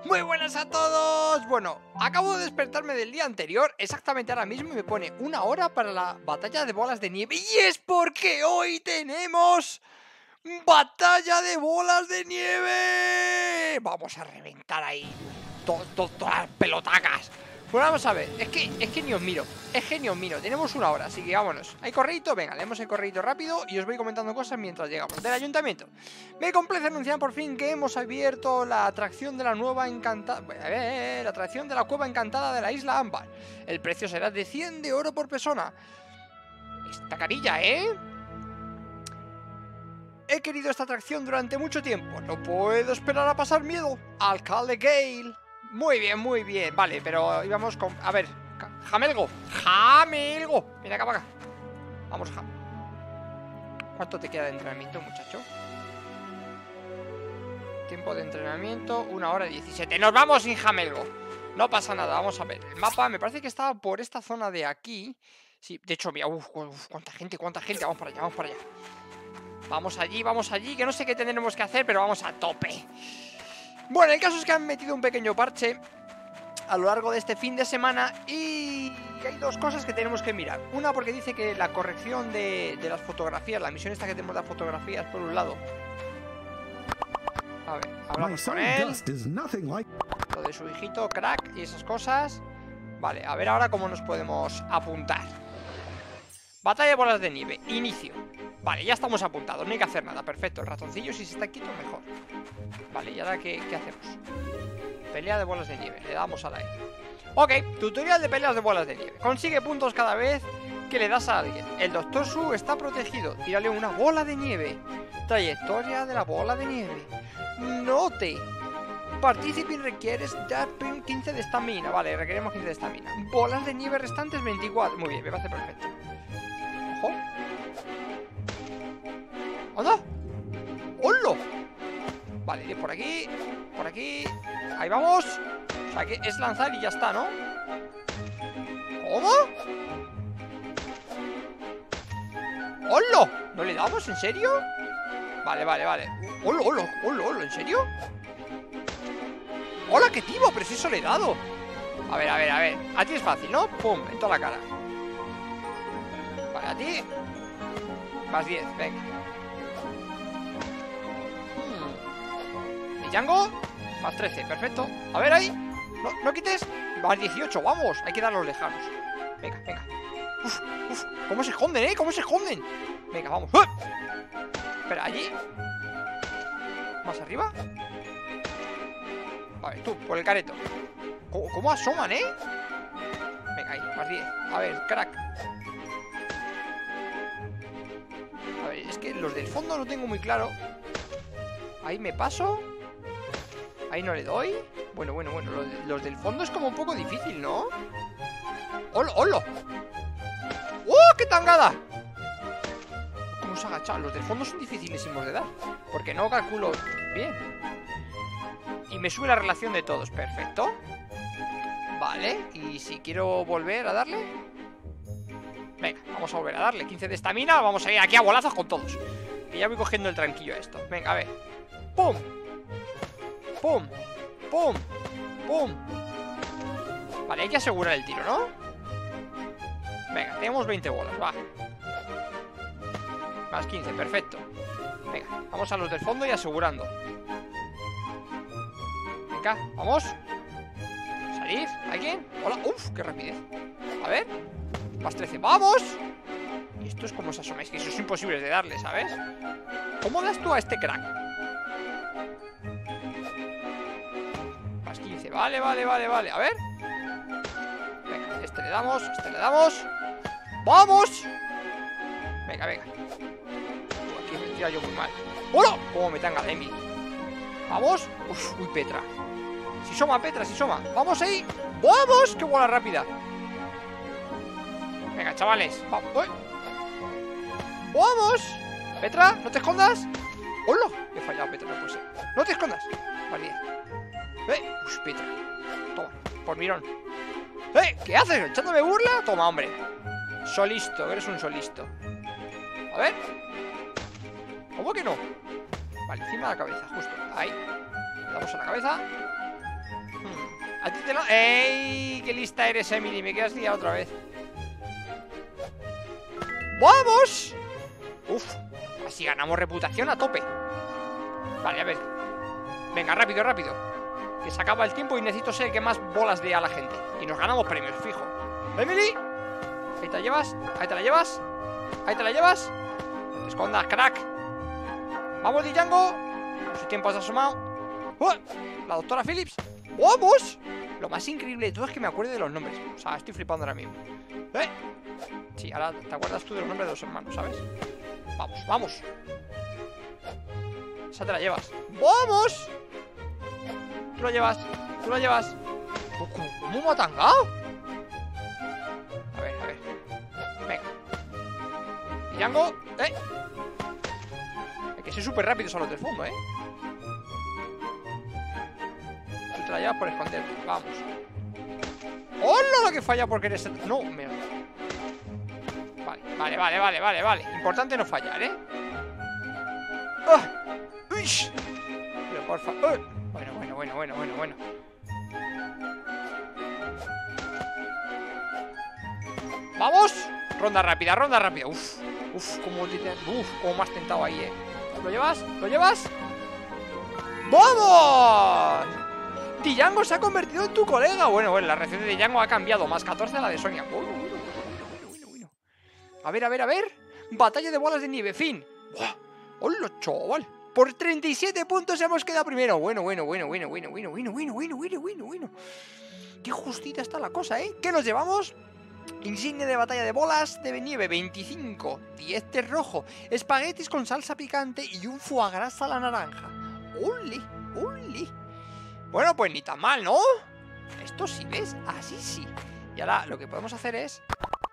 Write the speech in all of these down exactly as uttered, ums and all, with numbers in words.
Muy buenas a todos. Bueno, acabo de despertarme del día anterior, exactamente ahora mismo, y me pone una hora para la batalla de bolas de nieve. Y es porque hoy tenemos batalla de bolas de nieve. Vamos a reventar ahí to to todas las pelotacas. Bueno, vamos a ver, es que, es que ni os miro, es que ni os miro, tenemos una hora, así que vámonos. ¿Hay correíto? Venga, leemos el correíto rápido y os voy comentando cosas mientras llegamos del ayuntamiento. Me complace anunciar por fin que hemos abierto la atracción de la nueva encantada... Eh, la atracción de la cueva encantada de la isla Ámbar. El precio será de cien de oro por persona. Esta carilla, ¿eh? He querido esta atracción durante mucho tiempo, no puedo esperar a pasar miedo. Alcalde Gale. Muy bien, muy bien, vale, pero íbamos con... A ver, Jamelgo, Jamelgo. Mira acá, para acá. Vamos, Jam. ¿Cuánto te queda de entrenamiento, muchacho? Tiempo de entrenamiento, una hora diecisiete. ¡Nos vamos sin Jamelgo! No pasa nada, vamos a ver. El mapa me parece que estaba por esta zona de aquí. Sí, de hecho, mira, uff, uf, cuánta gente, cuánta gente. Vamos para allá, vamos para allá. Vamos allí, vamos allí, que no sé qué tendremos que hacer, pero vamos a tope. Bueno, el caso es que han metido un pequeño parche a lo largo de este fin de semana y hay dos cosas que tenemos que mirar. Una, porque dice que la corrección de, de las fotografías, la misión esta que tenemos de fotografías por un lado. A ver, hablamos con él. Lo de su hijito, crack y esas cosas. Vale, a ver ahora cómo nos podemos apuntar. Batalla de bolas de nieve, inicio. Vale, ya estamos apuntados, no hay que hacer nada. Perfecto, el ratoncillo si se está quieto mejor. Vale, ¿y ahora qué, qué hacemos? Pelea de bolas de nieve, le damos a la E. Ok, tutorial de peleas de bolas de nieve. Consigue puntos cada vez que le das a alguien. El doctor Su está protegido. Tírale una bola de nieve. Trayectoria de la bola de nieve. Note. Participing requieres dar quince de estamina. Vale, requerimos quince de estamina. Bolas de nieve restantes veinticuatro. Muy bien, me parece perfecto. Ojo. ¡Anda! ¡Hola! Vale, ir por aquí, por aquí. Ahí vamos. O sea que es lanzar y ya está, ¿no? ¿Cómo? ¡Hola! ¿No le damos? ¿En serio? Vale, vale, vale. ¡Hola, hola, hola, hola! ¿En serio? ¡Hola, qué timo! Pero si eso le he dado. A ver, a ver, a ver. A ti es fácil, ¿no? ¡Pum! En toda la cara. Vale, a ti más diez, venga. hmm. Y Django más trece, perfecto. A ver ahí. No, no quites. Más dieciocho, vamos. Hay que dar los lejanos. Venga, venga. Uf, uf. ¿Cómo se esconden, eh? ¿Cómo se esconden? Venga, vamos. ¡Ah! Espera, allí. Más arriba. A ver, tú, por el careto. ¿Cómo, cómo asoman, eh? Venga, ahí, más diez. A ver, crack. A ver, es que los del fondo no tengo muy claro. Ahí me paso. Ahí no le doy. Bueno, bueno, bueno, los, los del fondo es como un poco difícil, ¿no? ¡Hola, hola! ¡Oh, qué tangada! ¿Cómo se ha agachado? Los del fondo son dificilísimos de dar, porque no calculo bien. Y me sube la relación de todos, perfecto. Vale, y si quiero volver a darle. Venga, vamos a volver a darle quince de estamina. Vamos a ir aquí a bolazos con todos. Que ya voy cogiendo el tranquillo a esto. Venga, a ver. ¡Pum! ¡Pum! ¡Pum! ¡Pum! Vale, hay que asegurar el tiro, ¿no? Venga, tenemos veinte bolas, va. Más quince, perfecto. Venga, vamos a los del fondo y asegurando. Venga, vamos. Salid, ¿alguien? Hola, uf, qué rapidez. A ver, más trece, ¡vamos! Y esto es como se asoma, es que eso es imposible de darle, ¿sabes? ¿Cómo das tú a este crack? Más quince, vale, vale, vale, vale. A ver. Venga, este le damos, este le damos. ¡Vamos! Venga, venga. Uh, aquí me tira yo muy mal. ¡Hola! ¿Cómo me tanga de mí? Vamos. Uf, uy, Petra. Si soma, Petra, si soma. Vamos ahí. ¡Vamos! ¡Qué bola rápida! Venga, chavales. Vamos. ¡Vamos! Petra, no te escondas. ¡Hola! He fallado, Petra, no puede ser. No te escondas. Vale. ¡Eh! ¡Uy, Petra! Toma, por mirón. ¡Eh! ¿Qué haces? ¿Echándome burla? Toma, hombre. Solisto, eres un solisto. A ver. ¿Cómo que no? Vale, encima de la cabeza, justo. Ahí. Le damos a la cabeza. de la... ¡Ey! ¡Qué lista eres, Emily! Me quedas liado otra vez. ¡Vamos! Uf, así ganamos reputación a tope. Vale, a ver. Venga, rápido, rápido, que se acaba el tiempo y necesito ser el que más bolas dé a la gente. Y nos ganamos premios, fijo. ¡Emily! Ahí te la llevas, ahí te la llevas. Ahí te la llevas. No te escondas, crack. Vamos, Django. Su tiempo has asomado. ¡Oh! La doctora Phillips. ¡Vamos! Lo más increíble de todo es que me acuerdo de los nombres. O sea, estoy flipando ahora mismo. ¿Eh? Sí, ahora te acuerdas tú de los nombres de los hermanos, ¿sabes? Vamos, vamos. Esa te la llevas. ¡Vamos! Tú la llevas, tú la llevas. ¿Cómo me ha tangado? A ver, a ver. Venga. Django, eh. Hay que ser súper rápidos a los del fondo, eh. Tú te la llevas por esconderte. Vamos. ¡Hola! Lo que falla porque eres el... No, me... Vale, vale, vale, vale, vale, vale. Importante no fallar, ¿eh? ¡Ah! ¡Uish! Pero por favor... Bueno, bueno, bueno, bueno, bueno, bueno. ¡Vamos! Ronda rápida, ronda rápida. Uf, uf, como te... Uf, como me has tentado ahí, ¿eh? ¿Lo llevas? ¿Lo llevas? ¡Vamos! Django se ha convertido en tu colega. Bueno, bueno, la reacción de Django ha cambiado. Más catorce a la de Sonia. Bueno, bueno, bueno, bueno, bueno, bueno. A ver, a ver, a ver. Batalla de bolas de nieve, fin. ¡Buah! ¡Hola, chaval! Por treinta y siete puntos hemos quedado primero. Bueno, bueno, bueno, bueno, bueno, bueno, bueno, bueno, bueno, bueno, bueno, bueno. Qué justita está la cosa, ¿eh? ¿Qué nos llevamos? Insignia de batalla de bolas de nieve veinticinco, diez de rojo, espaguetis con salsa picante y un foie gras a la naranja. ¡Ole! ¡Ole! Bueno, pues ni tan mal, ¿no? Esto sí, ¿ves? Así sí. Y ahora lo que podemos hacer es...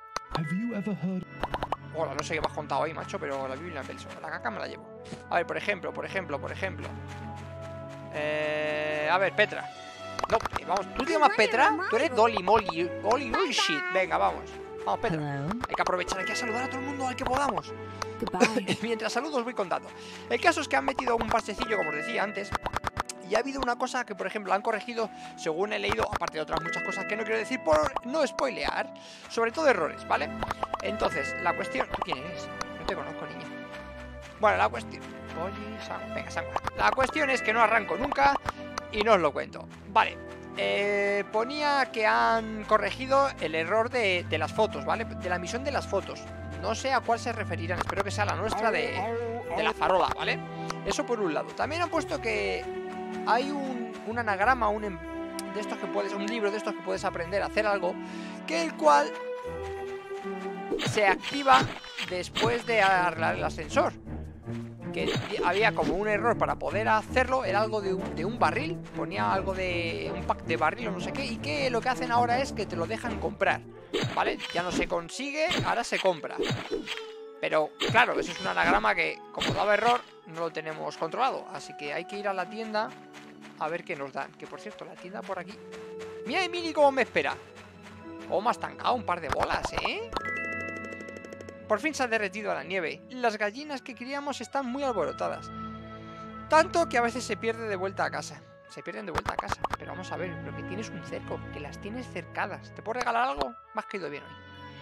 Hola, no sé qué me has contado ahí, macho, pero la Biblia me la La caca me la llevo. A ver, por ejemplo, por ejemplo, por ejemplo. Eh... A ver, Petra. No, eh, vamos, ¿tú te llamas Petra? Tú eres Dolly Molly, Dolly Molly shit. Venga, vamos. Vamos, Petra. Hay que aprovechar, hay que saludar a todo el mundo al que podamos. Mientras saludo os voy contando. El caso es que han metido un parchecillo, como os decía antes. Y ha habido una cosa que, por ejemplo, han corregido, según he leído, aparte de otras muchas cosas que no quiero decir por no spoilear, sobre todo errores, ¿vale? Entonces, la cuestión... ¿Tú quién eres? No te conozco, niña. Bueno, la cuestión... Venga, sangua. La cuestión es que no arranco nunca y no os lo cuento. Vale. Eh, ponía que han corregido el error de, de las fotos, ¿vale? De la emisión de las fotos. No sé a cuál se referirán, espero que sea la nuestra de, de la farola, ¿vale? Eso por un lado. También han puesto que hay un, un anagrama, un de estos que puedes, un libro de estos que puedes aprender a hacer algo, que el cual se activa después de arreglar el ascensor. Que había como un error para poder hacerlo, era algo de un, de un barril, ponía algo de un pack de barril o no sé qué, y que lo que hacen ahora es que te lo dejan comprar, ¿vale? Ya no se consigue, ahora se compra. Pero claro, eso es un anagrama que, como daba error, no lo tenemos controlado. Así que hay que ir a la tienda a ver qué nos dan. Que por cierto, la tienda por aquí... Mira Emily cómo me espera. Oh, me has tancado un par de bolas, ¿eh? Por fin se ha derretido la nieve. Las gallinas que criamos están muy alborotadas. Tanto que a veces se pierde de vuelta a casa. Se pierden de vuelta a casa. Pero vamos a ver, pero que tienes un cerco, que las tienes cercadas. ¿Te puedo regalar algo? Me has caído bien hoy.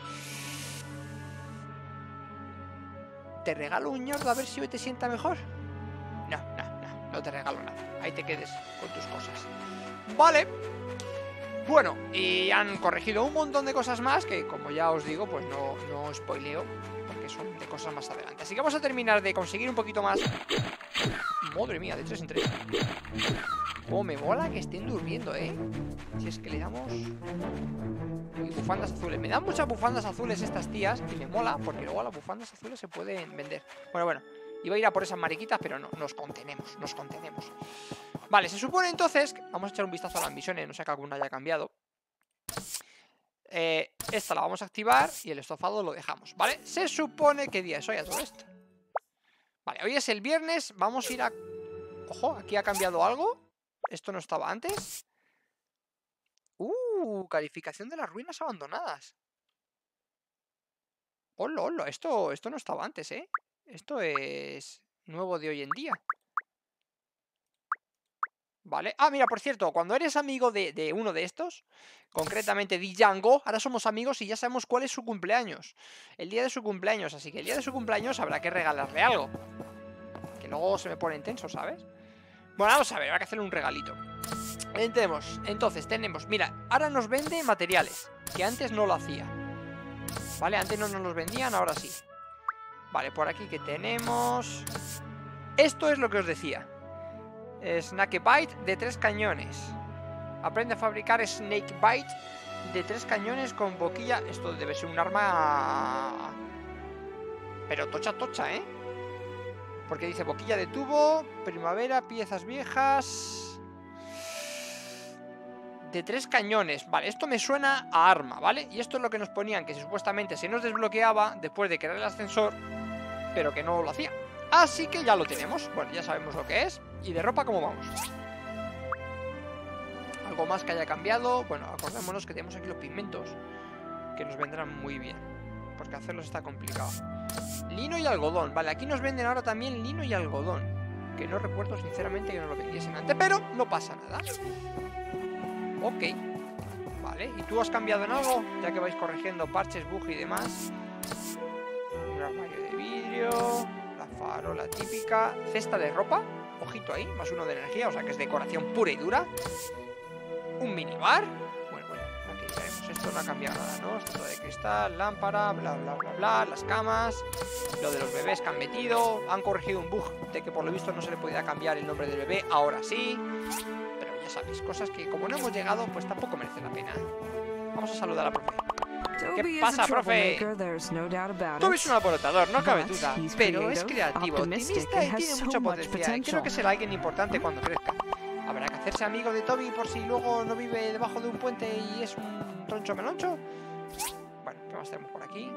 ¿Te regalo un ñordo a ver si hoy te sienta mejor? No, no, no, no te regalo nada. Ahí te quedes con tus cosas. Vale. Bueno, y han corregido un montón de cosas más que, como ya os digo, pues no, no spoileo, porque son de cosas más adelante. Así que vamos a terminar de conseguir un poquito más. Madre mía, de tres en tres. Oh, me mola que estén durmiendo, ¿eh? Si es que le damos... Uy, bufandas azules. Me dan muchas bufandas azules estas tías y me mola, porque luego las bufandas azules se pueden vender. Bueno, bueno, iba a ir a por esas mariquitas, pero no, nos contenemos, nos contenemos. Vale, se supone entonces... Vamos a echar un vistazo a las misiones, no sé que alguna haya cambiado. Eh, esta la vamos a activar y el estofado lo dejamos, ¿vale? Se supone... ¿Qué día es hoy a todo esto? Vale, hoy es el viernes, vamos a ir a... Ojo, aquí ha cambiado algo. Esto no estaba antes. Uh, calificación de las ruinas abandonadas. Hola, hola, esto, esto no estaba antes, ¿eh? Esto es nuevo de hoy en día. Vale. Ah, mira, por cierto, cuando eres amigo de, de uno de estos, concretamente de Django, ahora somos amigos y ya sabemos cuál es su cumpleaños. El día de su cumpleaños, así que el día de su cumpleaños habrá que regalarle algo. Que luego se me pone intenso, ¿sabes? Bueno, vamos a ver, habrá que hacerle un regalito. Tenemos, entonces, tenemos, mira, ahora nos vende materiales, que antes no lo hacía. Vale, antes no nos los vendían, ahora sí. Vale, por aquí que tenemos... Esto es lo que os decía. Snakebite de tres cañones. Aprende a fabricar Snakebite de tres cañones con boquilla. Esto debe ser un arma... Pero tocha tocha, ¿eh? Porque dice boquilla de tubo, primavera, piezas viejas... De tres cañones. Vale, esto me suena a arma, ¿vale? Y esto es lo que nos ponían, que supuestamente se nos desbloqueaba después de crear el ascensor, pero que no lo hacía. Así que ya lo tenemos. Bueno, ya sabemos lo que es. ¿Y de ropa cómo vamos? ¿Algo más que haya cambiado? Bueno, acordémonos que tenemos aquí los pigmentos, que nos vendrán muy bien, porque hacerlos está complicado. Lino y algodón. Vale, aquí nos venden ahora también lino y algodón, que no recuerdo sinceramente que nos lo vendiesen antes, pero no pasa nada. Ok. Vale, ¿y tú has cambiado en algo? Ya que vais corrigiendo parches, bug y demás. Un armario de vidrio... Farola típica, cesta de ropa, ojito ahí, más uno de energía, o sea que es decoración pura y dura. Un minibar. Bueno, bueno, aquí veremos, esto no ha cambiado nada, ¿no? Esto de cristal, lámpara, bla, bla, bla, bla, las camas, lo de los bebés que han metido, han corregido un bug de que por lo visto no se le podía cambiar el nombre del bebé, ahora sí. Pero ya sabéis, cosas que como no hemos llegado, pues tampoco merece la pena. Vamos a saludar a la profe. ¿Qué pasa, profe? Toby es un alborotador, no cabe duda, pero es creativo, optimista y tiene mucho potencial. Creo que será alguien importante cuando crezca. Habrá que hacerse amigo de Toby por si luego no vive debajo de un puente y es un troncho meloncho. Bueno, ¿qué más tenemos por aquí?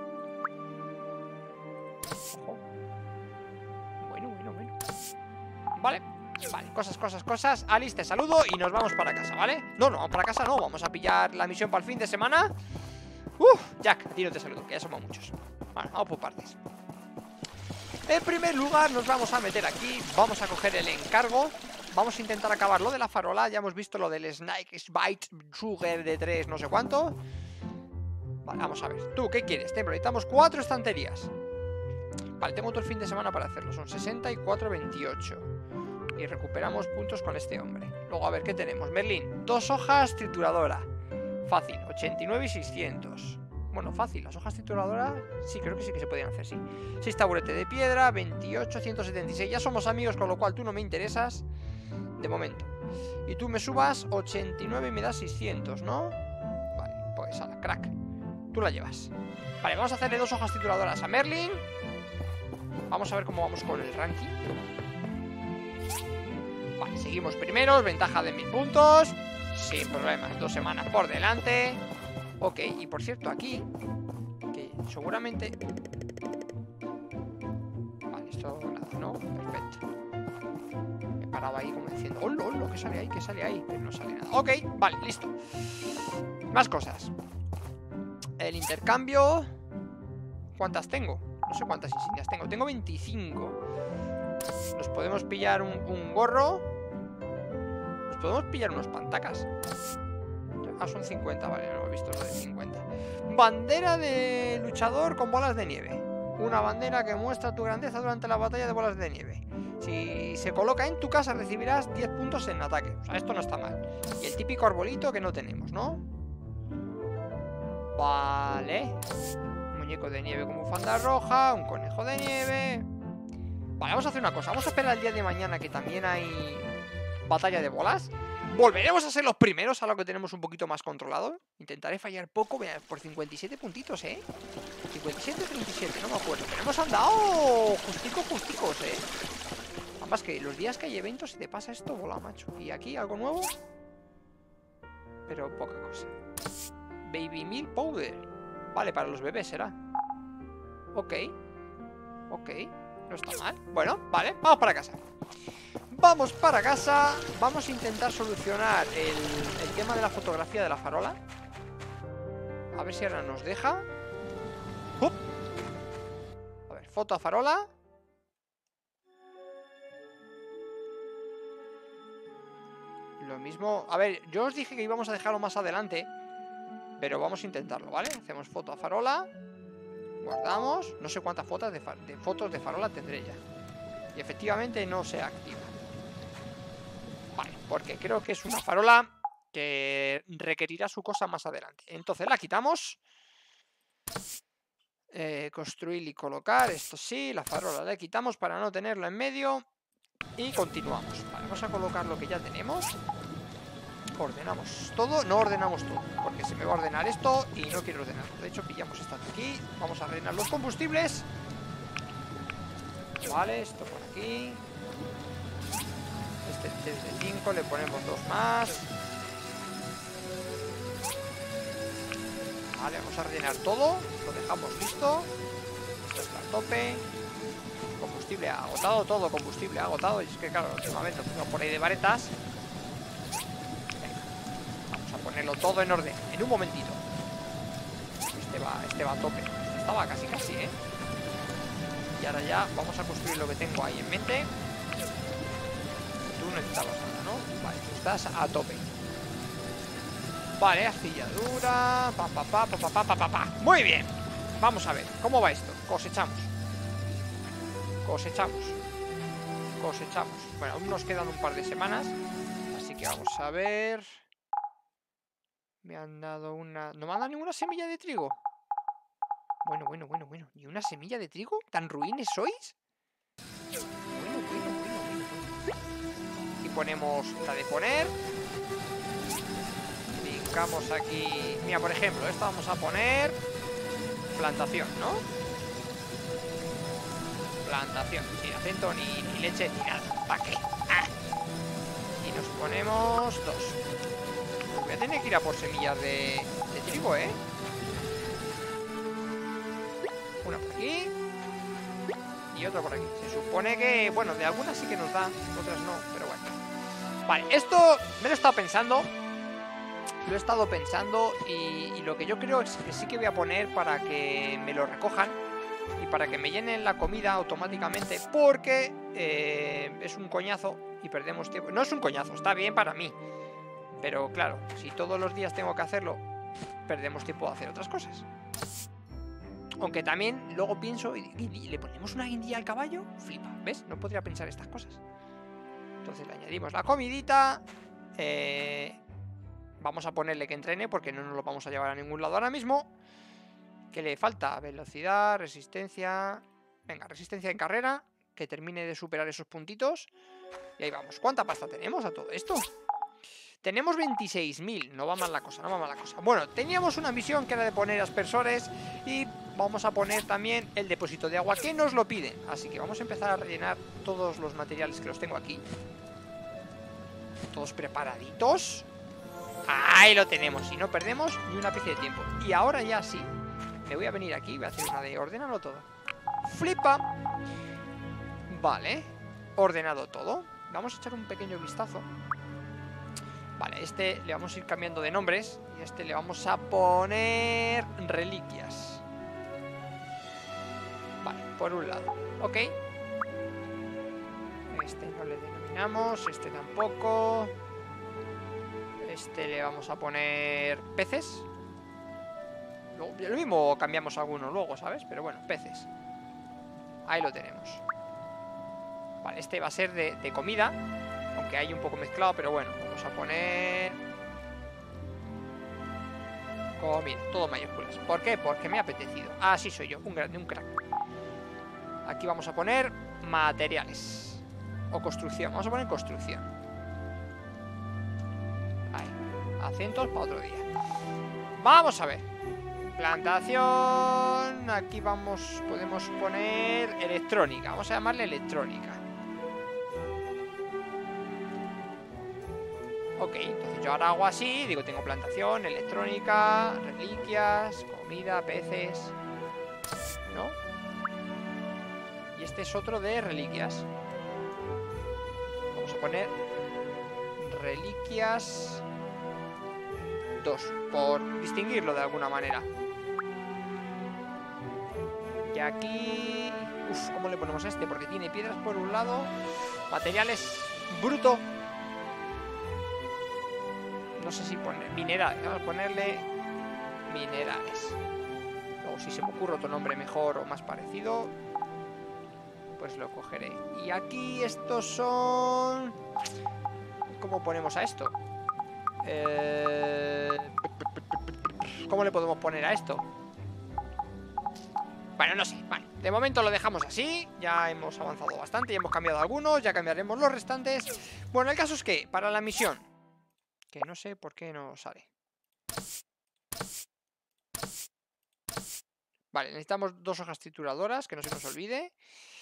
Ojo. Bueno, bueno, bueno. Vale, vale, cosas, cosas, cosas. Alice, te saludo y nos vamos para casa, ¿vale? No, no, vamos para casa no, vamos a pillar la misión para el fin de semana. Uf, Jack, a ti no te saludo, que ya somos muchos. Vale, vamos por partes. En primer lugar nos vamos a meter aquí. Vamos a coger el encargo. Vamos a intentar acabar lo de la farola. Ya hemos visto lo del Snakebite Sugar de tres no sé cuánto. Vale, vamos a ver. ¿Tú qué quieres? Te necesitamos cuatro estanterías. Vale, tengo todo el fin de semana para hacerlo. Son sesenta y cuatro veintiocho. Y recuperamos puntos con este hombre. Luego, a ver, ¿qué tenemos? Merlín, dos hojas trituradora. Fácil, ochenta y nueve y seiscientos. Bueno, fácil, las hojas trituradoras sí, creo que sí que se podían hacer, sí. seis taburete de piedra, veintiocho, ciento setenta y seis. Ya somos amigos, con lo cual tú no me interesas de momento. Y tú me subas ochenta y nueve y me das seiscientos, ¿no? Vale, pues a la crack. Tú la llevas. Vale, vamos a hacerle dos hojas trituradoras a Merlin. Vamos a ver cómo vamos con el ranking. Vale, seguimos primeros, ventaja de mil puntos. Sin problemas, dos semanas por delante. Ok, y por cierto, aquí que seguramente... Vale, esto nada, ¿no? Perfecto. Me paraba ahí como diciendo ¡oh, lo que sale ahí! ¿Qué sale ahí? Pero no sale nada. Ok, vale, listo. Más cosas. El intercambio... ¿Cuántas tengo? No sé cuántas insignias tengo. Tengo veinticinco. Nos podemos pillar un, un gorro. Nos podemos pillar unos pantacas. Ah, son cincuenta, vale, no he visto lo de cincuenta. Bandera de luchador con bolas de nieve. Una bandera que muestra tu grandeza durante la batalla de bolas de nieve. Si se coloca en tu casa recibirás diez puntos en ataque. O sea, esto no está mal. Y el típico arbolito que no tenemos, ¿no? Vale. Un muñeco de nieve con bufanda roja. Un conejo de nieve. Vale, vamos a hacer una cosa. Vamos a esperar el día de mañana que también hay batalla de bolas. Volveremos a ser los primeros, a lo que tenemos un poquito más controlado. Intentaré fallar poco, por cincuenta y siete puntitos, ¿eh? cincuenta y siete, treinta y siete, no me acuerdo. Pero hemos andado justico, justicos, ¿eh? Además que los días que hay eventos, si te pasa esto, bola, macho. Y aquí, algo nuevo. Pero poca cosa. Baby Milk Powder. Vale, para los bebés será. Ok. Ok. No está mal. Bueno, vale, vamos para casa. Vamos para casa. Vamos a intentar solucionar el, el tema de la fotografía de la farola. A ver si ahora nos deja. ¡Up! A ver, foto a farola. Lo mismo... A ver, yo os dije que íbamos a dejarlo más adelante, pero vamos a intentarlo, ¿vale? Hacemos foto a farola. Guardamos. No sé cuántas fotos de, de fotos de farola tendré ya. Y efectivamente no se activa. Vale, porque creo que es una farola que requerirá su cosa más adelante. Entonces la quitamos. Eh, construir y colocar. Esto sí, la farola la quitamos para no tenerla en medio. Y continuamos. Vale, vamos a colocar lo que ya tenemos. Ordenamos todo. No ordenamos todo, porque se me va a ordenar esto y no quiero ordenarlo. De hecho, pillamos esta de aquí. Vamos a ordenar los combustibles. Vale, esto por aquí. Este test de cinco, le ponemos dos más. Vale, vamos a rellenar todo. Lo dejamos listo. Esto está a tope. Combustible agotado, todo combustible agotado. Y es que claro, últimamente tengo por ahí de varetas. Venga, vamos a ponerlo todo en orden, en un momentito. Este va, este va a tope. Estaba casi casi, ¿eh? Y ahora ya vamos a construir lo que tengo ahí en mente. Tú no necesitabas nada, ¿no? Vale, tú estás a tope. Vale, astilladura. Pa, pa, pa, pa, pa, pa, pa, pa. Muy bien. Vamos a ver, ¿cómo va esto? Cosechamos. Cosechamos. Cosechamos. Bueno, aún nos quedan un par de semanas. Así que vamos a ver. Me han dado una... ¿No me han dado ninguna semilla de trigo? Bueno, bueno, bueno, bueno. ¿Y una semilla de trigo? ¿Tan ruines sois? Bueno, bueno, bueno, bueno, bueno. Aquí ponemos la de poner. Brincamos aquí. Mira, por ejemplo, esta vamos a poner plantación, ¿no? Plantación, sin acento, ni, ni leche, ni nada. ¿Para qué? ¡Ah! Y nos ponemos dos. Voy a tener que ir a por semillas de, de trigo, ¿eh? Una por aquí y otra por aquí. Se supone que, bueno, de algunas sí que nos da, otras no, pero bueno. Vale, esto me lo he estado pensando. Lo he estado pensando y, y lo que yo creo es que sí que voy a poner para que me lo recojan y para que me llenen la comida automáticamente, porque eh, es un coñazo y perdemos tiempo. No es un coñazo, está bien para mí, pero claro, si todos los días tengo que hacerlo, perdemos tiempo de hacer otras cosas. Aunque también luego pienso, ¿y, y le ponemos una guindilla al caballo? Flipa, ¿ves? No podría pensar estas cosas. Entonces le añadimos la comidita. Eh, vamos a ponerle que entrene, porque no nos lo vamos a llevar a ningún lado ahora mismo. ¿Qué le falta? Velocidad, resistencia. Venga, resistencia en carrera, que termine de superar esos puntitos. Y ahí vamos. ¿Cuánta pasta tenemos a todo esto? Tenemos veintiséis mil. No va mal la cosa, no va mal la cosa. Bueno, teníamos una misión que era de poner aspersores. Y vamos a poner también el depósito de agua, que nos lo piden. Así que vamos a empezar a rellenar todos los materiales que los tengo aquí. Todos preparaditos. Ahí lo tenemos. Y no perdemos ni una pieza de tiempo. Y ahora ya sí, me voy a venir aquí. Voy a hacer una de ordenarlo todo. Flipa. Vale. Ordenado todo. Vamos a echar un pequeño vistazo. Vale, este le vamos a ir cambiando de nombres. Y este le vamos a poner reliquias. Vale, por un lado. Ok. Este no le denominamos. Este tampoco. Este le vamos a poner peces. Luego, lo mismo cambiamos alguno luego, ¿sabes? Pero bueno, peces. Ahí lo tenemos. Vale, este va a ser de, de comida. Aunque hay un poco mezclado, pero bueno, vamos a poner comida, todo mayúsculas. ¿Por qué? Porque me ha apetecido. Ah, sí, soy yo, un grande, un crack. Aquí vamos a poner materiales. O construcción, vamos a poner construcción. Ahí, acentos para otro día. Vamos a ver. Plantación. Aquí vamos, podemos poner electrónica. Vamos a llamarle electrónica. Ok, entonces yo ahora hago así, digo, tengo plantación, electrónica, reliquias, comida, peces, ¿no? Y este es otro de reliquias. Vamos a poner reliquias dos, por distinguirlo de alguna manera. Y aquí... Uf, ¿cómo le ponemos a este? Porque tiene piedras por un lado, materiales bruto. no sé si poner... Minerales, vamos a ponerle... Minerales. Luego si se me ocurre otro nombre mejor o más parecido, pues lo cogeré. Y aquí estos son... ¿Cómo ponemos a esto? Eh... ¿Cómo le podemos poner a esto? Bueno, no sé, vale. De momento lo dejamos así. Ya hemos avanzado bastante, ya hemos cambiado algunos. Ya cambiaremos los restantes. Bueno, el caso es que para la misión, que no sé por qué no sale. Vale, necesitamos dos hojas trituradoras, que no se nos olvide.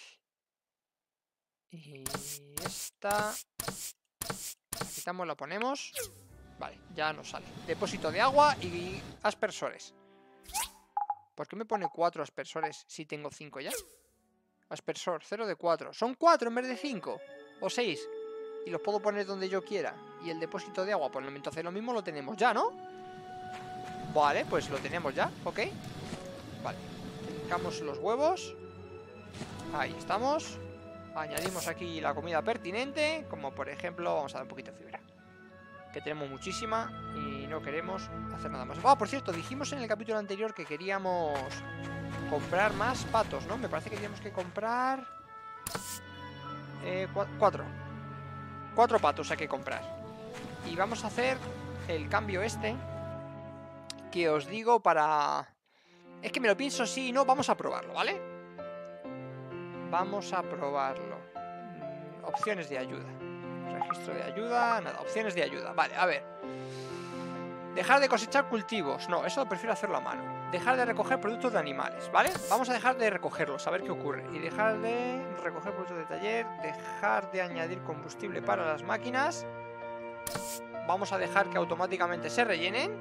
Y esta la quitamos, la ponemos. Vale, ya nos sale. Depósito de agua y aspersores. ¿Por qué me pone cuatro aspersores si tengo cinco ya? Aspersor, cero de cuatro. Son cuatro en vez de cinco. O seis. Y los puedo poner donde yo quiera. Y el depósito de agua, por el momento hace lo mismo, lo tenemos ya, ¿no? Vale, pues lo tenemos ya, ok. Vale, sacamos los huevos. Ahí estamos. Añadimos aquí la comida pertinente, como por ejemplo, vamos a dar un poquito de fibra, que tenemos muchísima y no queremos hacer nada más. Ah, por cierto, dijimos en el capítulo anterior que queríamos comprar más patos, ¿no? Me parece que teníamos que comprar eh, cu cuatro Cuatro patos hay que comprar. Y vamos a hacer el cambio este que os digo para... Es que me lo pienso sí y no, vamos a probarlo, ¿vale? Vamos a probarlo. Mm, opciones de ayuda. Registro de ayuda, nada, opciones de ayuda. Vale, a ver. Dejar de cosechar cultivos. No, eso lo prefiero hacerlo a mano. Dejar de recoger productos de animales, ¿vale? Vamos a dejar de recogerlos, a ver qué ocurre. Y dejar de recoger productos de taller. Dejar de añadir combustible para las máquinas. Vamos a dejar que automáticamente se rellenen.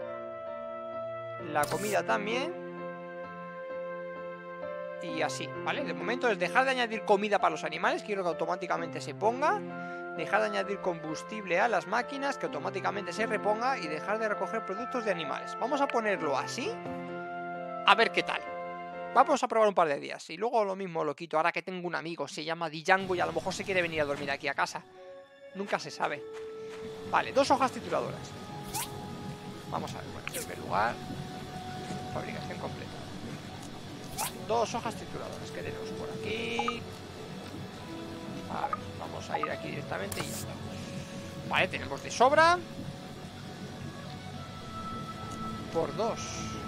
La comida también. Y así, ¿vale? De momento es dejar de añadir comida para los animales, quiero que automáticamente se ponga. Dejar de añadir combustible a las máquinas, que automáticamente se reponga. Y dejar de recoger productos de animales. Vamos a ponerlo así. A ver qué tal. Vamos a probar un par de días. Y luego lo mismo lo quito. Ahora que tengo un amigo, se llama Django, y a lo mejor se quiere venir a dormir aquí a casa. Nunca se sabe. Vale, dos hojas trituradoras. Vamos a ver, bueno, en primer lugar, fabricación completa. Vale, dos hojas trituradoras que tenemos por aquí. A ver, vamos a ir aquí directamente y ya está. Vale, tenemos de sobra. Por dos.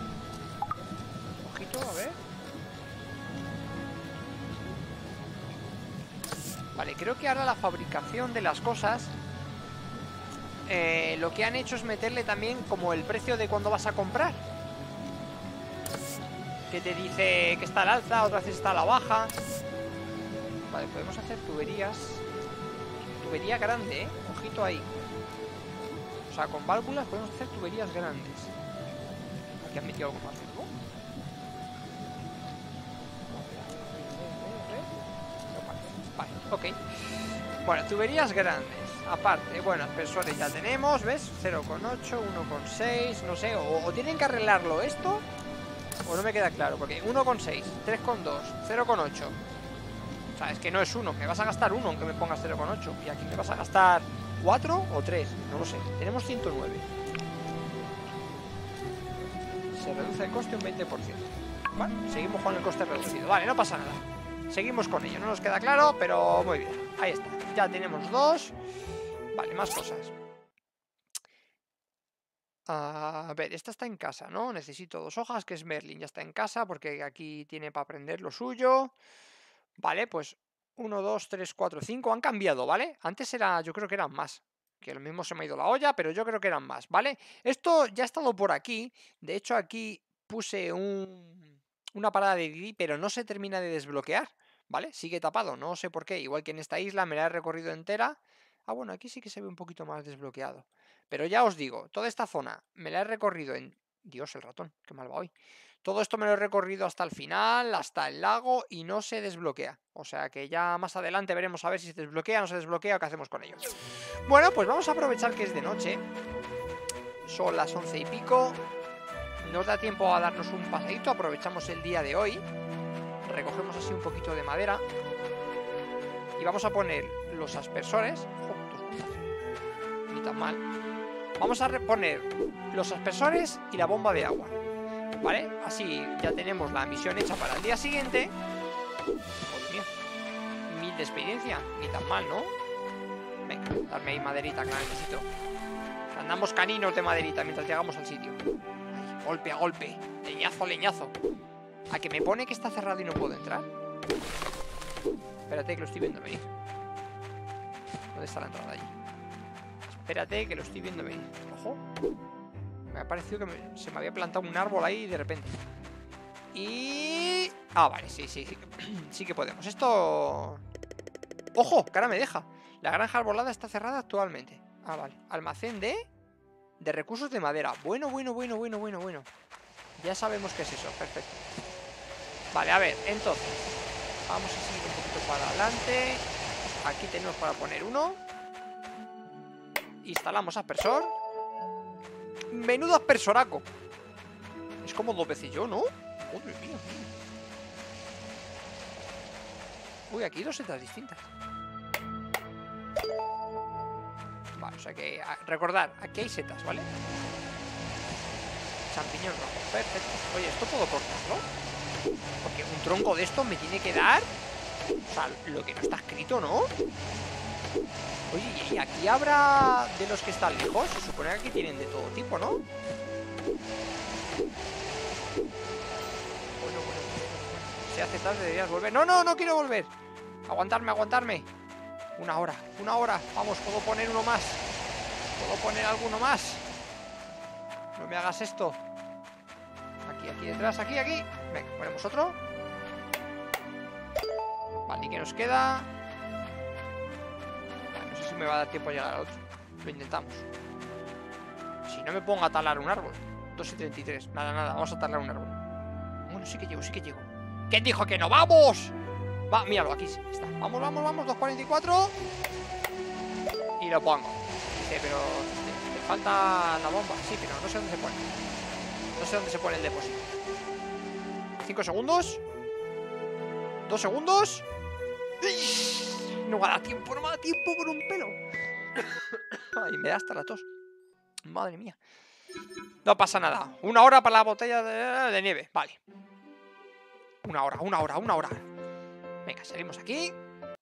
Ojito, a ver. Vale, creo que ahora la fabricación de las cosas, eh, lo que han hecho es meterle también como el precio de cuando vas a comprar, que te dice que está al alza, otras veces está a la baja. Vale, podemos hacer tuberías. Tubería grande, ¿eh? Ojito ahí. O sea, con válvulas podemos hacer tuberías grandes. Aquí han metido algo más, ¿no? Vale, ok. Bueno, tuberías grandes. Aparte, bueno, aspersores ya tenemos, ¿ves? cero coma ocho, uno coma seis, no sé. O, o tienen que arreglarlo esto, o no me queda claro. Porque uno coma seis, tres coma dos, cero coma ocho. O sea, es que no es uno, me vas a gastar uno aunque me pongas cero coma ocho. Y aquí me vas a gastar cuatro o tres, no lo sé. Tenemos ciento nueve. Se reduce el coste un veinte por ciento. Bueno, seguimos con el coste reducido. Vale, no pasa nada. Seguimos con ello, no nos queda claro, pero muy bien. Ahí está, ya tenemos dos. Vale, más cosas. A ver, esta está en casa, ¿no? Necesito dos hojas, que es Merlin. Ya está en casa porque aquí tiene para aprender lo suyo. Vale, pues uno, dos, tres, cuatro, cinco. Han cambiado, ¿vale? Antes era, yo creo que eran más. Que lo mismo se me ha ido la olla, pero yo creo que eran más, ¿vale? Esto ya ha estado por aquí. De hecho, aquí puse un, una parada de Didi, pero no se termina de desbloquear, ¿vale? Sigue tapado, no sé por qué. Igual que en esta isla me la he recorrido entera. Ah, bueno, aquí sí que se ve un poquito más desbloqueado. Pero ya os digo, toda esta zona me la he recorrido en... Dios, el ratón, qué mal va hoy. Todo esto me lo he recorrido hasta el final, hasta el lago, y no se desbloquea. O sea que ya más adelante veremos a ver si se desbloquea, no se desbloquea o qué hacemos con ello. Bueno, pues vamos a aprovechar que es de noche. Son las once y pico. Nos da tiempo a darnos un paseíto. Aprovechamos el día de hoy. Recogemos así un poquito de madera. Y vamos a poner los aspersores. Oh, dos puntas. Ni tan mal. Vamos a reponer los aspersores y la bomba de agua, ¿vale? Así ya tenemos la misión hecha para el día siguiente. Dios mío, mil de experiencia, ni tan mal, ¿no? Venga, darme ahí maderita, que la necesito. Andamos caninos de maderita mientras llegamos al sitio. Ay, golpe a golpe, leñazo a leñazo. A que me pone que está cerrado y no puedo entrar. Espérate que lo estoy viendo venir. ¿Dónde está la entrada allí? Espérate que lo estoy viendo venir. Ojo. Me ha parecido que me, se me había plantado un árbol ahí de repente. Y... Ah, vale, sí, sí, sí. Sí que podemos. Esto... ¡Ojo! Que ahora me deja. La granja arbolada está cerrada actualmente. Ah, vale. Almacén de... De recursos de madera. Bueno, bueno, bueno, bueno, bueno, bueno. Ya sabemos qué es eso. Perfecto. Vale, a ver, entonces vamos a seguir un poquito para adelante. Aquí tenemos para poner uno. Instalamos aspersor. Menudo aspersoraco. Es como dos veces yo, ¿no? Madre mía. Uy, aquí dos setas distintas. Vale, o sea que a, recordar, aquí hay setas, ¿vale? Champiñón rojo, perfecto. Oye, ¿esto puedo cortarlo? Porque un tronco de estos me tiene que dar... O sea, lo que no está escrito, ¿no? Oye, ¿y aquí habrá de los que están lejos? Se supone que aquí tienen de todo tipo, ¿no? Bueno, bueno, bueno. Si hace tarde deberías volver. ¡No, no, no quiero volver! Aguantarme, aguantarme. Una hora, una hora. Vamos, puedo poner uno más. Puedo poner alguno más. No me hagas esto. Aquí, aquí detrás, aquí, aquí. Venga, ponemos otro. Vale, ¿y qué nos queda? Vale, no sé si me va a dar tiempo a llegar al otro. Lo intentamos. Si no me pongo a talar un árbol. dos y treinta y tres. Nada, nada, vamos a talar un árbol. Bueno, sí que llego, sí que llego. ¿Quién dijo que no? ¡Vamos! Va, míralo, aquí está. Vamos, vamos, vamos, dos cuarenta y cuatro. Y lo pongo. Dice, pero te, te falta la bomba. Sí, pero no sé dónde se pone. No sé dónde se pone el depósito. cinco segundos. dos segundos. No me da tiempo, no me da tiempo por un pelo. Ay, me da hasta la tos. Madre mía. No pasa nada. Una hora para la botella de, de nieve. Vale. Una hora, una hora, una hora. Venga, salimos aquí.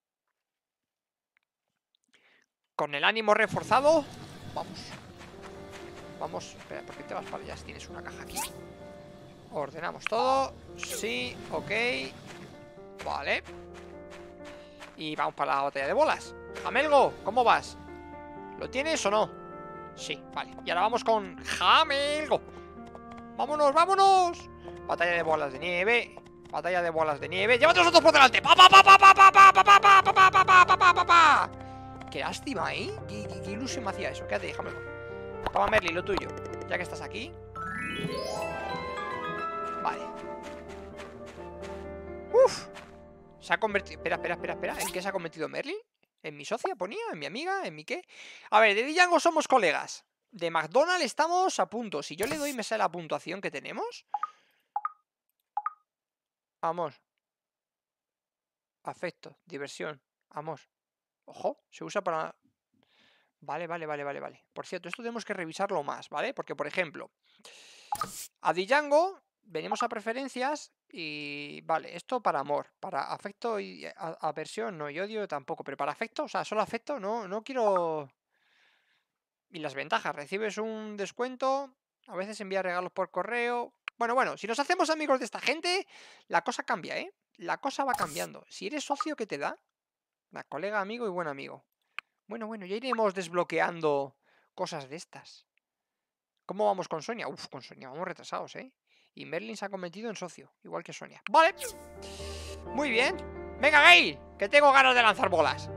Con el ánimo reforzado. Vamos. Vamos. Espera, ¿por qué te vas para allá? Tienes una caja aquí. Ordenamos todo. Sí, ok. Vale. Y vamos para la botella de bolas. Jamelgo, ¿cómo vas? ¿Lo tienes o no? Sí, vale. Y ahora vamos con Jamelgo. ¡Vámonos, vámonos! Batalla de bolas de nieve. Batalla de bolas de nieve. ¡Llévate los otros por delante! ¡Pa, pa, pa, pa, pa, pa, pa, pa, pa, pa, pa, pa, pa, pa, pa, pa! ¡Qué lástima, eh! ¿Qué, qué, qué ilusión me hacía eso? Quédate, Jamelgo. Toma, Merly, lo tuyo. Ya que estás aquí. Vale. Uf. Se ha convertido... Espera, espera, espera, espera. ¿En qué se ha convertido Merly? ¿En mi socia ponía? ¿En mi amiga? ¿En mi qué? A ver, de Django somos colegas. De McDonald's estamos a punto. Si yo le doy me sale la puntuación que tenemos. Amor. Afecto. Diversión. Amor. Ojo, se usa para... Vale, vale, vale, vale, vale. Por cierto, esto tenemos que revisarlo más, ¿vale? Porque, por ejemplo, a Django venimos a preferencias y... Vale, esto para amor. Para afecto y a aversión, no, y odio tampoco. Pero para afecto, o sea, solo afecto, no, no quiero... Y las ventajas, recibes un descuento, a veces envía regalos por correo... Bueno, bueno, si nos hacemos amigos de esta gente, la cosa cambia, ¿eh? La cosa va cambiando. Si eres socio, ¿qué te da? La colega, amigo y buen amigo. Bueno, bueno, ya iremos desbloqueando cosas de estas. ¿Cómo vamos con Sonia? Uf, con Sonia vamos retrasados, ¿eh? Y Merlin se ha convertido en socio, igual que Sonia. Vale. Muy bien. Venga, Gale, que tengo ganas de lanzar bolas.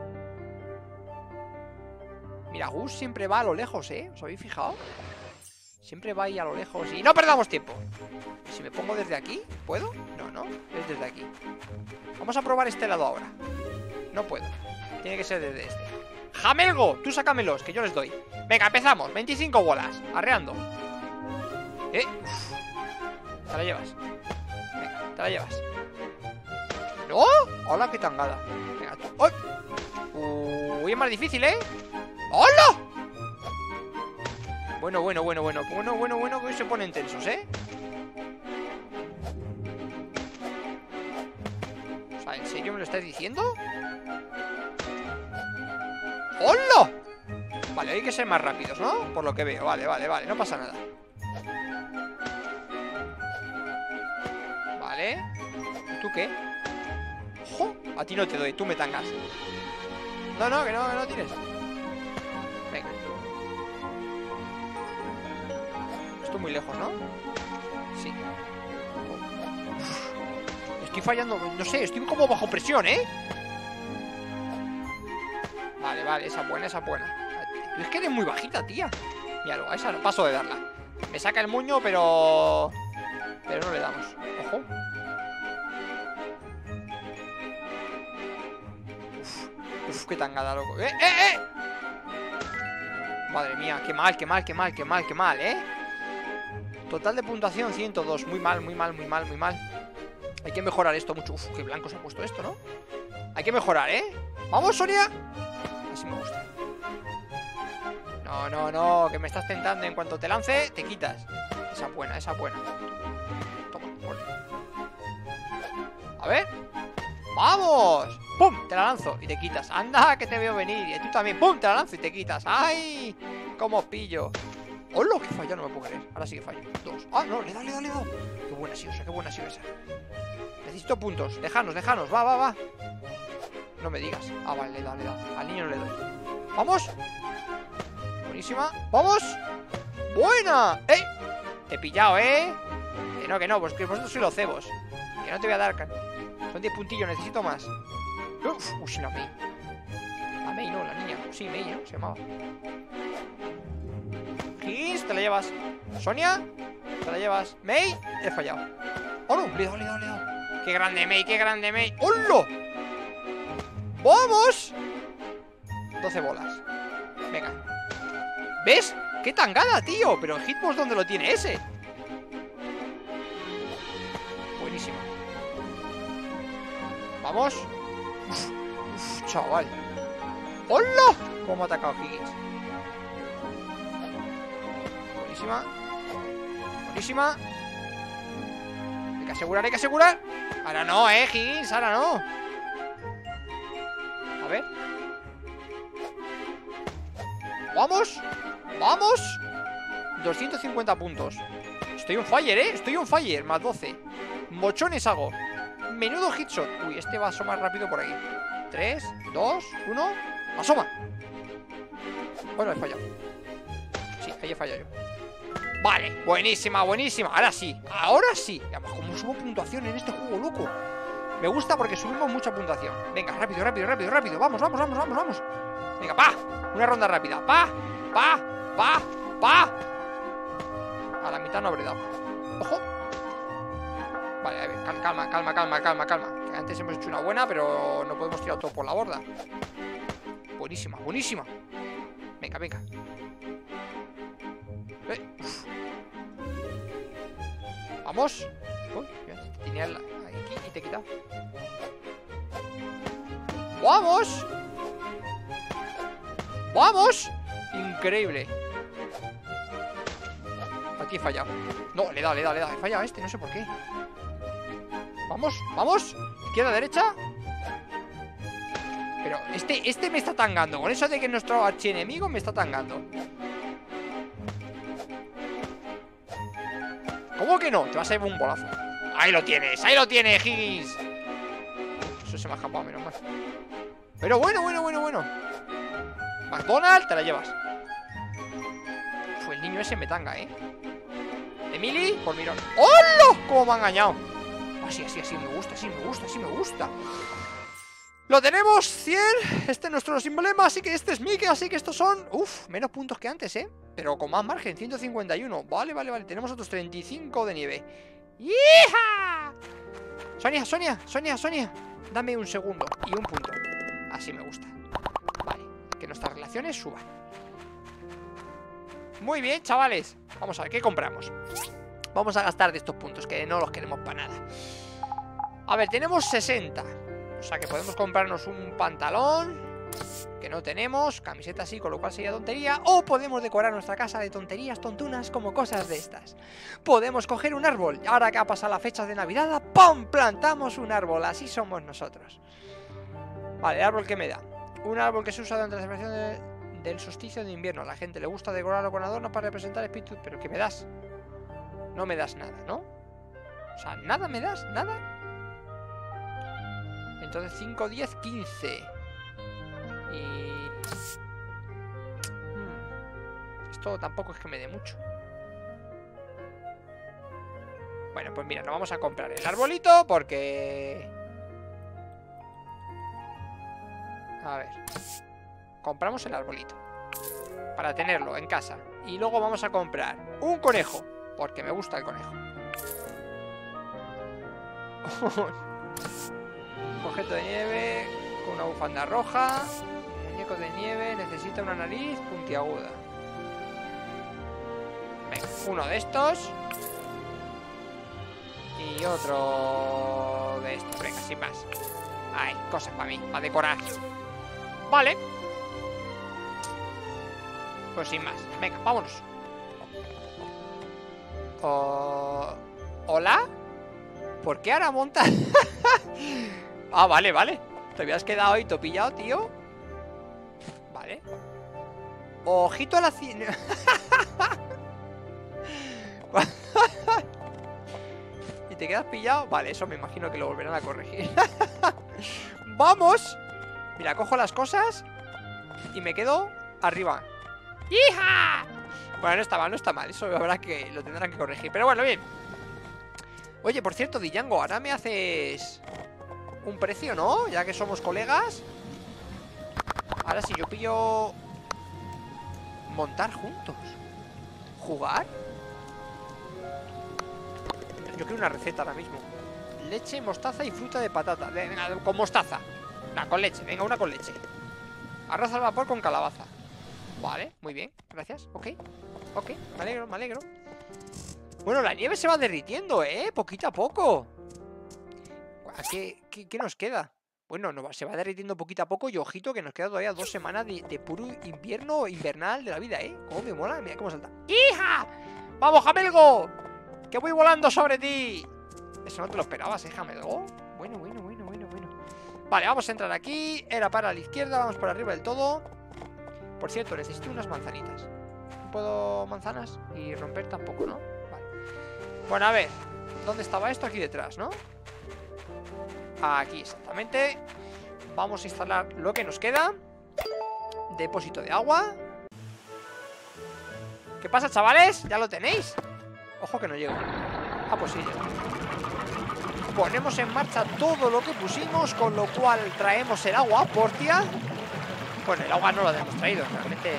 Mira, Gus siempre va a lo lejos, ¿eh? ¿Os habéis fijado? Siempre va ahí a lo lejos y... ¡No perdamos tiempo! Si me pongo desde aquí, ¿puedo? No, no, es desde aquí. Vamos a probar este lado ahora. No puedo. Tiene que ser desde este. ¡Jamelgo! Tú sácamelos, que yo les doy. Venga, empezamos. veinticinco bolas. Arreando. ¿Eh? Uf. Te la llevas. Venga, te la llevas. ¡No! ¡Hola, qué tangada! Venga, tú. ¡Uy! Uy, es más difícil, ¿eh? ¡Hola! Bueno, bueno, bueno, bueno. Bueno, bueno, bueno, que hoy se ponen tensos, ¿eh? O sea, ¿en serio me lo estás diciendo? ¡Hola! Vale, hay que ser más rápidos, ¿no? Por lo que veo, vale, vale, vale, no pasa nada. Vale. ¿Y tú qué? ¡Ojo! A ti no te doy, tú me tangas. No, no, que no, que no tienes. Venga. Estoy muy lejos, ¿no? Sí. Uf. Estoy fallando, no sé, estoy como bajo presión, ¿eh? Vale, vale, esa buena, esa buena. Tú es que eres muy bajita, tía. Míralo, a esa no paso de darla. Me saca el moño, pero... Pero no le damos. Ojo. Uf, uf, qué tangada, loco. ¡Eh, eh, eh! Madre mía, qué mal, qué mal, qué mal, qué mal, qué mal, ¿eh? Total de puntuación ciento dos. Muy mal, muy mal, muy mal, muy mal. Hay que mejorar esto mucho. Uf, qué blanco se ha puesto esto, ¿no? Hay que mejorar, ¿eh? ¡Vamos, Sonia! Así me gusta. No, no, no, que me estás tentando. En cuanto te lance, te quitas. Esa buena, esa buena. Toma, ponle. A ver. ¡Vamos! ¡Pum! Te la lanzo y te quitas. ¡Anda, que te veo venir! Y tú también. ¡Pum! Te la lanzo y te quitas. ¡Ay! ¿Cómo os pillo? ¡Hola! ¡Qué fallo! No me puedo creer. Ahora sí que fallo. Dos. ¡Ah, no! Le da, le da, le da. ¡Qué buena ha sido esa! ¡Qué buena ha sido esa! Necesito puntos. Dejanos, dejanos. Va, va, va. No me digas. Ah, vale, le da, le da. Al niño no le doy. ¡Vamos! Buenísima. ¡Vamos! ¡Buena! ¡Eh! Te he pillado, ¿eh? Que no, que no. Pues que vosotros sois los cebos. Que no te voy a dar. Son diez puntillos. Necesito más. Uf, uy, la Mei. La Mei, no, la niña. Sí, Mei, ¿no? Se llamaba. Kiss, te la llevas. Sonia, te la llevas. Mei, he fallado. ¡Oh, no! Le he dado, le he dado, le he dado. ¡Qué grande, Mei! ¡Qué grande, Mei! ¡Hola! ¡Vamos! doce bolas. Venga. ¿Ves? ¡Qué tangada, tío! Pero el hitbox, ¿dónde lo tiene ese? Buenísimo. Vamos. Uf, uf, chaval. ¡Hola! ¿Cómo me ha atacado Higgins? Buenísima. Buenísima. Hay que asegurar, hay que asegurar. Ahora no, eh, Higgins, ahora no. A ver. ¡Vamos! ¡Vamos! doscientos cincuenta puntos. Estoy on fire, eh. Estoy on fire. Más doce. Mochones hago. Menudo hitshot. Uy, este va a asomar rápido por aquí. tres, dos, uno. ¡Asoma! Bueno, he fallado. Sí, ahí he fallado yo. Vale, buenísima, buenísima. Ahora sí, ahora sí. Veamos cómo subo puntuación en este juego, loco. Me gusta porque subimos mucha puntuación. Venga, rápido, rápido, rápido, rápido. Vamos, vamos, vamos, vamos, vamos. Venga, pa. Una ronda rápida. Pa, pa, pa, pa. A la mitad no habré dado. Ojo. Vale, a ver, calma, calma, calma, calma, calma. Que antes hemos hecho una buena, pero no podemos tirar todo por la borda. Buenísima, buenísima. Venga, venga. Eh, Vamos. Uy, tenía el... aquí y te he quitado. ¡Vamos! ¡Vamos! Increíble. Aquí he fallado. No, le he dado, le he dado, le he dado. He fallado a este, no sé por qué. Vamos, vamos. Izquierda, derecha. Pero este, este me está tangando. Con eso de que nuestro archienemigo me está tangando. ¿Cómo que no? Te vas a llevar un bolazo. Ahí lo tienes, ahí lo tienes, Higgins. Eso se me ha escapado, menos mal. Pero bueno, bueno, bueno, bueno. McDonald's, te la llevas. Fue el niño ese me tanga, ¿eh? Emily, por mirón. ¡Hola! ¿Cómo me ha engañado? Así, así, así, me gusta, así, me gusta, así, me gusta. Lo tenemos, cien. Este es nuestro emblema, así que este es Mickey. Así que estos son, uff, menos puntos que antes, ¿eh? Pero con más margen, ciento cincuenta y uno. Vale, vale, vale, tenemos otros treinta y cinco de nieve. ¡Hija! Sonia, Sonia, Sonia, Sonia. Dame un segundo y un punto. Así me gusta. Vale, que nuestras relaciones suban. Muy bien, chavales. Vamos a ver, ¿qué compramos? Vamos a gastar de estos puntos, que no los queremos para nada. A ver, tenemos sesenta. O sea que podemos comprarnos un pantalón, que no tenemos. Camiseta sí, con lo cual sería tontería. O podemos decorar nuestra casa de tonterías tontunas como cosas de estas. Podemos coger un árbol. Ahora que ha pasado la fecha de Navidad, ¡pum! Plantamos un árbol. Así somos nosotros. Vale, ¿el árbol qué me da? Un árbol que se usa durante la celebración de, del solsticio de invierno. A la gente le gusta decorarlo con adornos para representar espíritu. ¿Pero qué me das? No me das nada, ¿no? O sea, ¿nada me das? ¿Nada? Entonces cinco, diez, quince. Y... Hmm. Esto tampoco es que me dé mucho. Bueno, pues mira, nos vamos a comprar el arbolito porque... A ver. Compramos el arbolito para tenerlo en casa. Y luego vamos a comprar un conejo, porque me gusta el conejo. Objeto de nieve con una bufanda roja. Muñeco de nieve necesita una nariz puntiaguda. Venga, uno de estos. Y otro de estos. Venga, sin más. Ay, cosas para mí, para decorar. Vale. Pues sin más. Venga, vámonos. Oh... ¿Hola? ¿Por qué ahora montas? Ah, vale, vale. Te habías quedado ahí topillado, tío. Vale. Ojito a la cine. ¿Y te quedas pillado? Vale, eso me imagino que lo volverán a corregir. ¡Vamos! Mira, cojo las cosas y me quedo arriba. ¡Hija! Bueno, no está mal, no está mal. Eso habrá que lo tendrán que corregir. Pero bueno, bien. Oye, por cierto, Django, ahora me haces un precio, ¿no? Ya que somos colegas. Ahora si yo pillo... Montar juntos. ¿Jugar? Yo quiero una receta ahora mismo. Leche, mostaza y fruta de patata. Venga, con mostaza. No, con leche, venga, una con leche. Arroz al vapor con calabaza. Vale, muy bien, gracias, ok. Ok, me alegro, me alegro. Bueno, la nieve se va derritiendo, ¿eh? Poquito a poco. ¿Qué, qué, qué nos queda? Bueno, no, se va derritiendo poquito a poco. Y ojito que nos queda todavía dos semanas de, de puro invierno invernal de la vida, ¿eh? Cómo me mola, mira cómo salta. ¡Hija! ¡Vamos, Jamelgo! ¡Que voy volando sobre ti! Eso no te lo esperabas, ¿eh, Jamelgo? Bueno, bueno, bueno, bueno, bueno. Vale, vamos a entrar aquí. Era para la izquierda, vamos por arriba del todo. Por cierto, necesito unas manzanitas. ¿No puedo manzanas? Y romper tampoco, ¿no? Vale. Bueno, a ver. ¿Dónde estaba esto? Aquí detrás, ¿no? Aquí, exactamente. Vamos a instalar lo que nos queda. Depósito de agua. ¿Qué pasa, chavales? ¿Ya lo tenéis? Ojo que no llego. Ah, pues sí, ya está. Ponemos en marcha todo lo que pusimos, con lo cual traemos el agua a Portia. Bueno, el agua no lo hemos traído, realmente.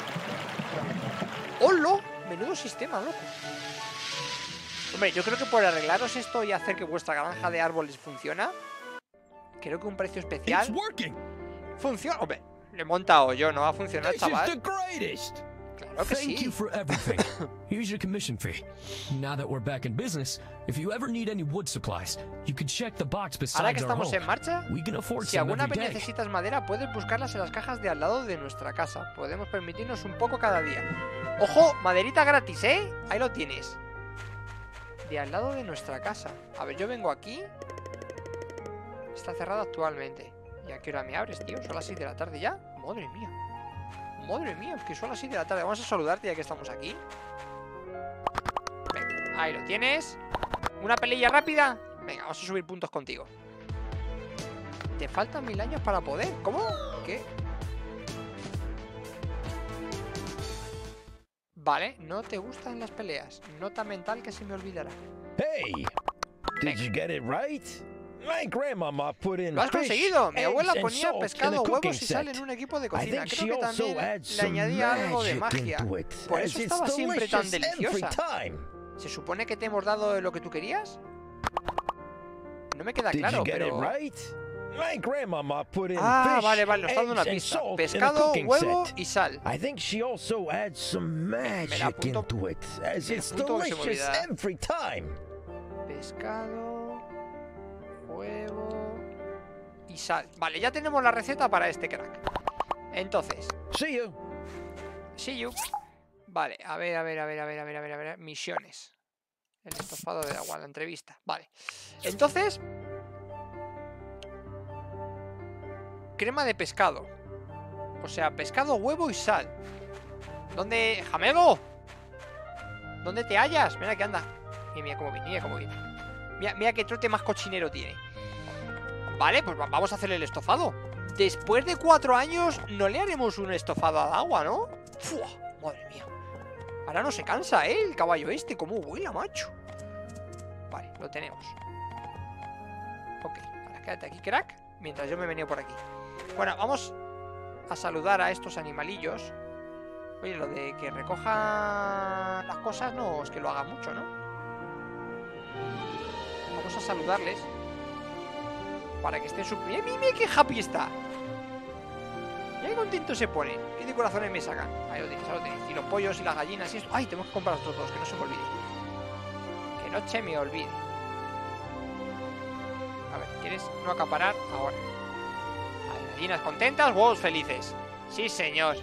¡Hola! Menudo sistema, loco. Hombre, yo creo que por arreglaros esto y hacer que vuestra granja de árboles funcione, creo que un precio especial funciona. Hombre, lo he montado yo, no va a funcionar, chaval. Claro que sí. Thank you for everything. Here's your commission fee. Now that we're back in business, if you ever need any wood supplies, you can check the box Ahora beside que our estamos home. en marcha, We can afford si some alguna every vez day. necesitas madera, puedes buscarlas en las cajas de al lado de nuestra casa. Podemos permitirnos un poco cada día. ¡Ojo! Maderita gratis, ¿eh? Ahí lo tienes. De al lado de nuestra casa. A ver, yo vengo aquí. Está cerrada actualmente. ¿Y a qué hora me abres, tío? ¿Son las seis de la tarde ya? Madre mía. Madre mía, que son las seis de la tarde. Vamos a saludarte ya que estamos aquí. Venga, ahí lo tienes. ¿Una pelea rápida? Venga, vamos a subir puntos contigo. Te faltan mil años para poder. ¿Cómo? ¿Qué? Vale, no te gustan las peleas. Nota mental que se me olvidará. Hey, did you get it right? My grandmama put in Lo has fish, conseguido. Mi abuela eggs, and ponía salt in pescado, a cooking huevos y sal en set. un equipo de I cocina. think Creo she que also también adds le some añadía algo de magic magia. into it, Por as eso it's estaba siempre tan delicious every deliciosa. time. ¿Se supone que te hemos dado lo que tú querías? No me queda Did claro, you get pero... it right? My grandmama put in Ah, fish, vale, vale, nos está dando una eggs, and pista. salt in a Pescado, cooking huevo set. y sal. I think she also adds some magic apunto- into it, as me it's apunto que se me delicious olvida. every time. Pescado, huevo y sal. Vale, ya tenemos la receta para este crack. Entonces, See you. see you. Vale, a ver, a ver, a ver, a ver, a ver, a ver, a ver. Misiones. El estofado de agua, la entrevista. Vale. Entonces, crema de pescado. O sea, pescado, huevo y sal. ¿Dónde? ¡Jamego! ¿Dónde te hallas? Mira que anda. Mira, mira cómo viene, mira cómo viene. Mira, mira qué trote más cochinero tiene. Vale, pues vamos a hacerle el estofado. Después de cuatro años, no le haremos un estofado al agua, ¿no? ¡Fua! Madre mía. Ahora no se cansa, ¿eh? El caballo este, cómo vuela, macho. Vale, lo tenemos. Ok, ahora quédate aquí, crack. Mientras yo me venía por aquí. Bueno, vamos a saludar a estos animalillos. Oye, lo de que recoja las cosas no es que lo haga mucho, ¿no? Vamos a saludarles para que estén su... ¡Mira, mira, mira qué happy está! Mira qué contento se pone. ¿Qué de corazones me sacan? Ahí lo tienes, ahí lo tienes. Y los pollos y las gallinas y esto. ¡Ay, tenemos que comprar estos dos! Que no se me olvide. Que no se me olvide. A ver, ¿quieres no acaparar? Ahora. Ahí, gallinas contentas, huevos felices. Sí, señor.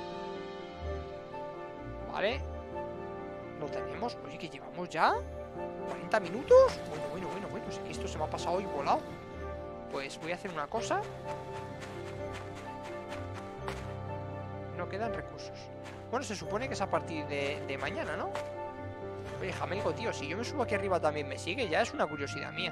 Vale. Lo tenemos. Oye, ¿que llevamos ya? ¿cuarenta minutos? Bueno, bueno, bueno, bueno. Es que esto se me ha pasado hoy volado. Pues voy a hacer una cosa. No quedan recursos. Bueno, se supone que es a partir de, de mañana, ¿no? Oye, Jamelgo, tío, si yo me subo aquí arriba también me sigue. Ya es una curiosidad mía.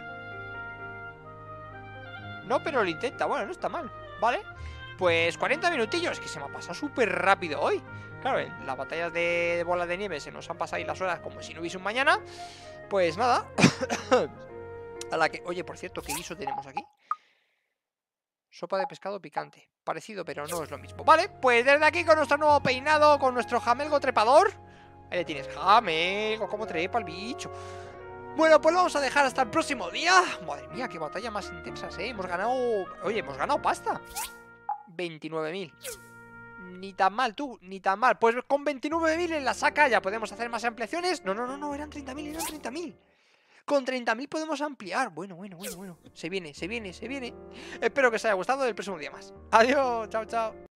No, pero lo intenta. Bueno, no está mal. Vale. Pues cuarenta minutillos. Que se me ha pasado súper rápido hoy. Claro, en las batallas de bola de nieve se nos han pasado ahí las horas como si no hubiese un mañana. Pues nada. A la que... Oye, por cierto, ¿qué guiso tenemos aquí? Sopa de pescado picante. Parecido, pero no es lo mismo. Vale, pues desde aquí con nuestro nuevo peinado, con nuestro jamelgo trepador. Ahí le tienes, jamelgo, cómo trepa el bicho. Bueno, pues lo vamos a dejar hasta el próximo día. Madre mía, qué batalla más intensas, ¿eh? Hemos ganado... Oye, hemos ganado pasta. veintinueve mil. Ni tan mal, tú, ni tan mal. Pues con veintinueve mil en la saca ya podemos hacer más ampliaciones. No, no, no, no, eran treinta mil, eran treinta mil. Con treinta mil podemos ampliar. Bueno, bueno, bueno, bueno. Se viene, se viene, se viene. Espero que os haya gustado. El próximo día más. Adiós, chao, chao.